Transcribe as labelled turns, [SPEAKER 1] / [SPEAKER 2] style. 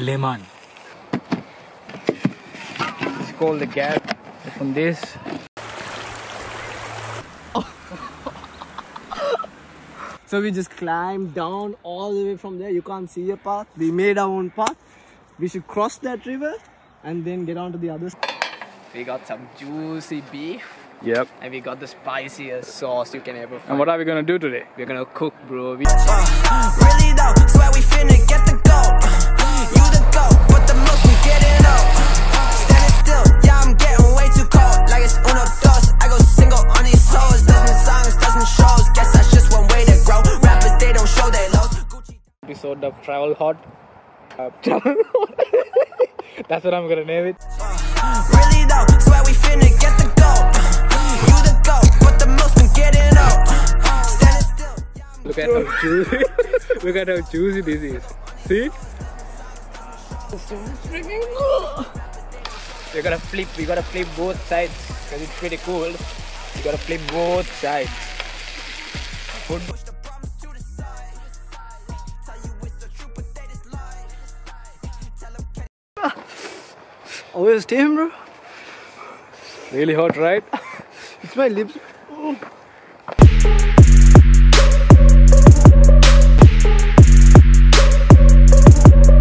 [SPEAKER 1] lemon. It's called the gap from this. So we just climbed down all the way from there. You can't see a path. We made our own path. We should cross that river and then get on to the other side. We got some juicy beef.
[SPEAKER 2] Yep.
[SPEAKER 1] And we got the spiciest sauce you can ever find.
[SPEAKER 2] And what are we gonna do today?
[SPEAKER 1] We're gonna cook, bro.
[SPEAKER 3] Really though, swear we finna get the goat. You the goat, but the most we getting up. Standing still, yeah, I'm getting way too cold. Like it's uno dos, I go single on these hoes. Doesn't songs, doesn't shows. Guess that's just one way to grow. Rappers, they don't show their lows.
[SPEAKER 2] Episode of Travel Hot. That's what I'm gonna name it.
[SPEAKER 3] Really though, swear we finna get the goat. You the goat, but the most we getting up. Standing still.
[SPEAKER 2] Look at how juicy. Look at how juicy this is. See?
[SPEAKER 1] We gotta flip both sides because it's pretty cool. We gotta flip both sides.
[SPEAKER 2] Oh, it's steam, bro. Really hot, right?
[SPEAKER 1] It's my lips.